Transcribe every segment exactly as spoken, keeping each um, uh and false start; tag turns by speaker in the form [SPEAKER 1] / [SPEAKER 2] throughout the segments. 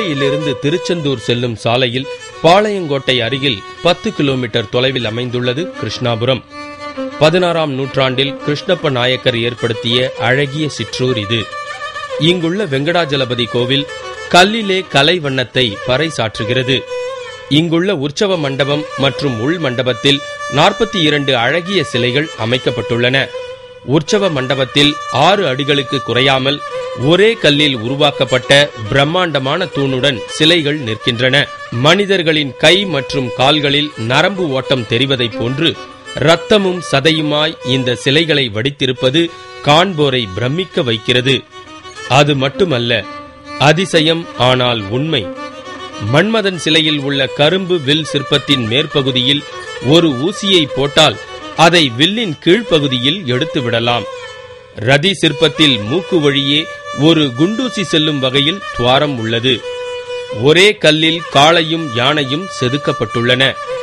[SPEAKER 1] நெல்லையிலிருந்து திருச்செந்தூர் செல்லும் சாலையில் பாளையங்கோட்டை அருகில் பத்து கிலோமீட்டர் தொலைவில் அமைந்துள்ளது கிருஷ்ணாபுரம். பதினாறாம் நூற்றாண்டில் கிருஷ்ணப்ப நாயக்கர் ஏற்படுத்திய அழகிய சிற்றூர் இது. இங்குள்ள வெங்கடாஜலபதி கோவில் கல்லிலே கலை வண்ணத்தை பறைசாற்றுகிறது. இங்குள்ள உற்சவ மண்டபம் மற்றும் உள் மண்டபத்தில் நாற்பத்தி இரண்டு அழகிய சிலைகள் அமைக்கப்பட்டுள்ளன. உற்சவ மண்டபத்தில் ஆறு அடிகளுக்கு குறையாமல் ஒரே கல்லில் உருவாக்கப்பட்ட பிரம்மாண்டமான தூணுடன் சிலைகள் நிற்கின்றன. மனிதர்களின் கை மற்றும் கால்களில் நரம்பு ஓட்டம் தெரிவதைப் போன்று இரத்தமும் சதையுமாய் இந்த சிலைகளை வடித்திருப்பது காண்போரை பிரமிக்க வைக்கிறது. அது மட்டுமல்ல, அதிசயம் ஆனால் உண்மை. மன்மதன் சிலையில் உள்ள கரும்பு வில் சிற்பத்தின் மேற்பகுதியில் ஒரு ஊசியை போட்டால் அதை வில்லின் கீழ்ப்பகுதியில் எடுத்து விடலாம். ரதி சிற்பத்தில் மூக்கு வழியே ஒரு குண்டூசி செல்லும் வகையில் துவாரம் உள்ளது. ஒரே கல்லில் காளையும் யானையும் செதுக்கப்பட்டுள்ளன.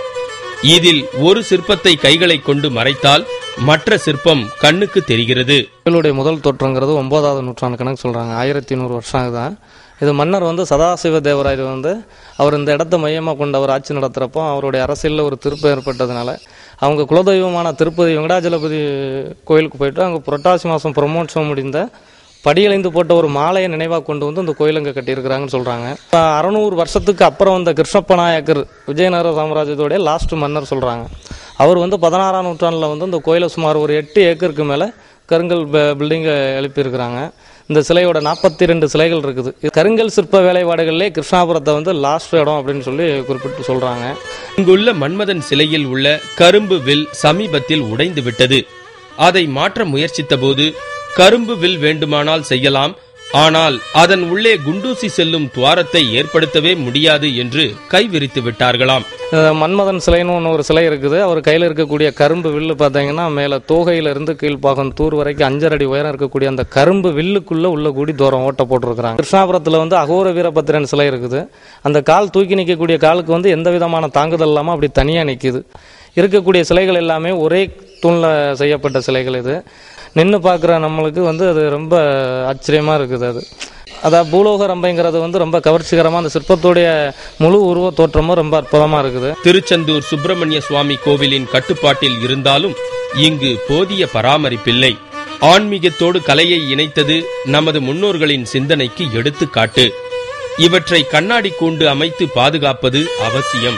[SPEAKER 1] இதில் ஒரு சிற்பத்தை கைகளை கொண்டு மறைத்தால் மற்ற சிற்பம் கண்ணுக்கு தெரிகிறது.
[SPEAKER 2] கோயிலுடைய முதல் தோற்றங்கிறது ஒன்பதாவது நூற்றாண்டு கணக்கு சொல்றாங்க. ஆயிரத்தி நூறு வருஷம் ஆகுதான். இது மன்னர் வந்து சதாசிவ தேவராயர் வந்து அவர் இந்த இடத்த மையமாக கொண்டு அவர் ஆட்சி நடத்துகிறப்போ அவருடைய அரசியலில் ஒரு திருப்பம் ஏற்பட்டதுனால அவங்க குலதெய்வமான திருப்பதி வெங்கடாஜலபதி கோயிலுக்கு போயிட்டு அங்கே புரட்டாசி மாதம் பிரம்மோற்சவம் முடிந்த படியலைந்து போட்ட ஒரு மாலையை நினைவாக கொண்டு வந்து இந்த கோயில் அங்கே கட்டியிருக்கிறாங்கன்னு சொல்கிறாங்க. அறநூறு வருஷத்துக்கு அப்புறம் வந்த கிருஷ்ணப்ப நாயக்கர் விஜயநகர சாம்ராஜ்யத்தோடைய லாஸ்ட் மன்னர் சொல்கிறாங்க. அவர் வந்து பதினாறாம் நூற்றாண்டில் வந்து இந்த கோயிலை சுமார் ஒரு எட்டு ஏக்கருக்கு மேலே கருங்கல் பில்டிங்கை எழுப்பியிருக்கிறாங்க. இந்த சிலையோட நாற்பத்தி ரெண்டு சிலைகள் இருக்குது. கருங்கல் சிற்ப வேலைப்பாடுகளிலே கிருஷ்ணாபுரத்தை வந்து லாஸ்ட் இடம் அப்படின்னு சொல்லி குறிப்பிட்டு சொல்றாங்க.
[SPEAKER 1] இங்குள்ள மன்மதன் சிலையில் உள்ள கரும்பு வில் சமீபத்தில் உடைந்து விட்டது. அதை மாற்ற முயற்சித்த போது கரும்பு வில் வேண்டுமானால் செய்யலாம், ஆனால் அதன் உள்ளே குண்டூசி செல்லும் துவாரத்தை ஏற்படுத்தவே முடியாது என்று கைவிரித்து விட்டார்களாம்.
[SPEAKER 2] மன்மதன் சிலைன்னு ஒன்று ஒரு சிலை இருக்குது. அவர் கையில் இருக்கக்கூடிய கரும்பு வில்லு பார்த்தீங்கன்னா மேலே தோகையிலிருந்து கீழ்ப்பாகம் தூர் வரைக்கும் அஞ்சரை அடி உயரம் இருக்கக்கூடிய அந்த கரும்பு வில்லுக்குள்ள உள்ள கூடி தூரம் ஓட்ட போட்டிருக்கிறாங்க. கிருஷ்ணாபுரத்தில் வந்து அகோர வீரபத்திரன் சிலை இருக்குது. அந்த கால் தூக்கி நிற்கக்கூடிய காலுக்கு வந்து எந்த விதமான தாங்குதல் இல்லாமல் அப்படி தனியாக நிற்குது. இருக்கக்கூடிய சிலைகள் எல்லாமே ஒரே தூணில் செய்யப்பட்ட சிலைகள். இது நின்று பார்க்குற நம்மளுக்கு வந்து அது ரொம்ப ஆச்சரியமாக இருக்குது. அது அதாவது பூலோக ரம்பைங்கிறது வந்து ரொம்ப கவர்ச்சிகரமாக அந்த சிற்பத்துடைய முழு உருவ தோற்றமும் ரொம்ப அற்புதமாக இருக்குது.
[SPEAKER 1] திருச்செந்தூர் சுப்பிரமணிய சுவாமி கோவிலின் கட்டுப்பாட்டில் இருந்தாலும் இங்கு போதிய பராமரிப்பில்லை. ஆன்மீகத்தோடு கலையை இணைத்தது நமது முன்னோர்களின் சிந்தனைக்கு எடுத்துக்காட்டு. இவற்றை கண்ணாடி கூண்டு அமைத்து பாதுகாப்பது அவசியம்.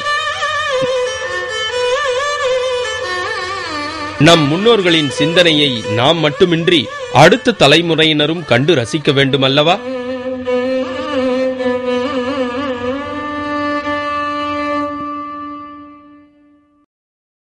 [SPEAKER 1] நம் முன்னோர்களின் சிந்தனையை நாம் மட்டுமின்றி அடுத்த தலைமுறையினரும் கண்டு ரசிக்க வேண்டுமல்லவா?